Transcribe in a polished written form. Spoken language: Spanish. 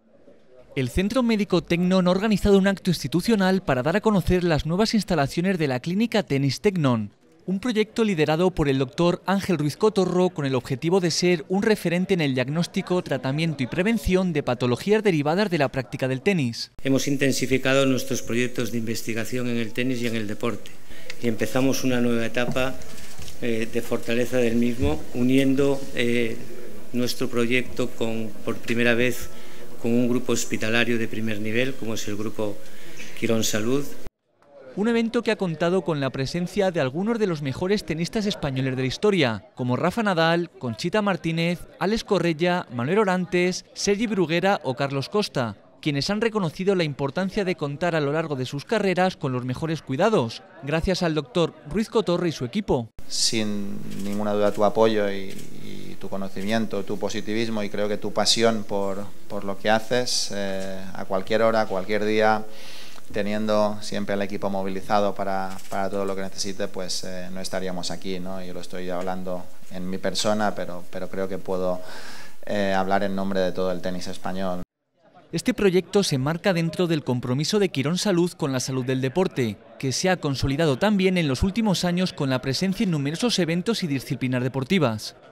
El Centro Médico Tecnon ha organizado un acto institucional para dar a conocer las nuevas instalaciones de la Clínica Tenis Tecnon, un proyecto liderado por el doctor Ángel Ruiz Cotorro con el objetivo de ser un referente en el diagnóstico, tratamiento y prevención de patologías derivadas de la práctica del tenis. Hemos intensificado nuestros proyectos de investigación en el tenis y en el deporte y empezamos una nueva etapa de fortaleza del mismo, uniendo nuestro proyecto por primera vez con un grupo hospitalario de primer nivel, como es el grupo Quirón Salud. Un evento que ha contado con la presencia de algunos de los mejores tenistas españoles de la historia, como Rafa Nadal, Conchita Martínez, Alex Correia, Manuel Orantes, Sergi Bruguera o Carlos Costa, quienes han reconocido la importancia de contar a lo largo de sus carreras con los mejores cuidados, gracias al doctor Ruiz Cotorro y su equipo. Sin ninguna duda tu apoyo y tu conocimiento, tu positivismo y creo que tu pasión por lo que haces, a cualquier hora, a cualquier día, teniendo siempre al equipo movilizado para todo lo que necesite, pues no estaríamos aquí, ¿no? Yo lo estoy hablando en mi persona, pero creo que puedo hablar en nombre de todo el tenis español. Este proyecto se enmarca dentro del compromiso de Quirón Salud con la salud del deporte, que se ha consolidado también en los últimos años con la presencia en numerosos eventos y disciplinas deportivas.